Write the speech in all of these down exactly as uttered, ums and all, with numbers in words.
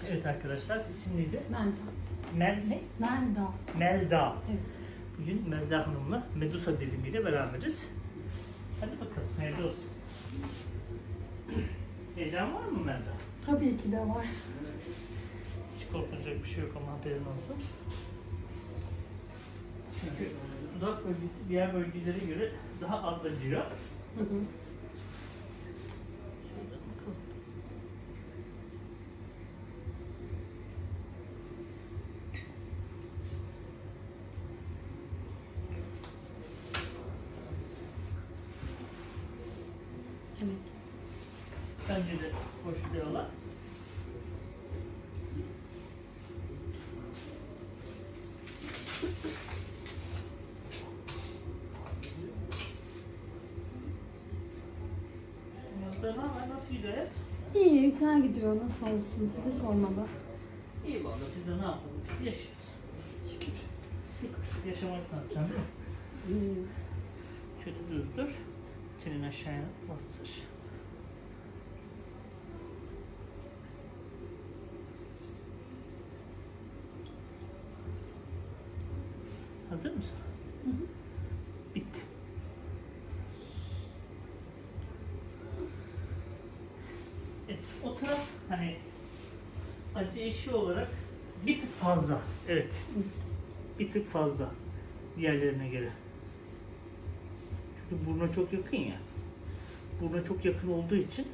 Evet arkadaşlar, isim neydi? Melda. Mel ne? Melda. Melda. Evet. Bugün Melda Hanım'la Medusa dilimiyle beraberiz. Hadi bakalım, hayırlı olsun. Heyecan var mı Melda? Tabii ki de var. Hiç korkulacak bir şey yok ama haberin olsun. Çünkü dudak bölgesi diğer bölgelere göre daha az acıyor. Hı hı. Evet. Bence de hoş bir alan. Nasıl, nasıl gidiyor? İyi, güzel gidiyor. Nasıl olsun? Size sormalı. İyi valla, biz de ne yapalım? İşte yaşıyoruz. Şükür. Şükür. Yaşamak ne yapacaksın değil mi? Hmm. Şöyle düz dur. Senin aşağıya bastır. Hazır mısın? Hı hı. Bitti. Evet, o taraf hani acı eşiği olarak bir tık fazla. Evet. Bir tık fazla diğerlerine göre. Çünkü buruna çok yakın ya. Buruna çok yakın olduğu için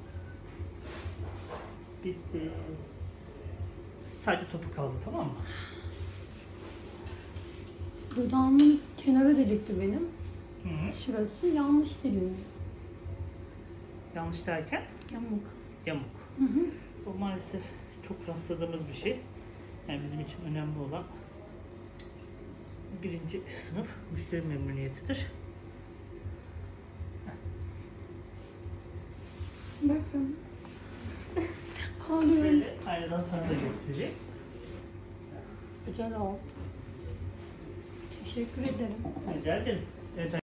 bitti. Sadece topu kaldı, tamam mı? Dudağımın kenarı delikti benim. Hı hı. Şurası yanlış dilim. Yanlış derken Yamuk. yamuk. Hı hı. O maalesef çok rastladığımız bir şey. Yani bizim için önemli olan birinci sınıf müşteri memnuniyetidir. Bakın. Ağlıyorum. Şöyle aynadan sana da göstereyim. Güzel oldu. Teşekkür ederim. Rica ederim. Evet.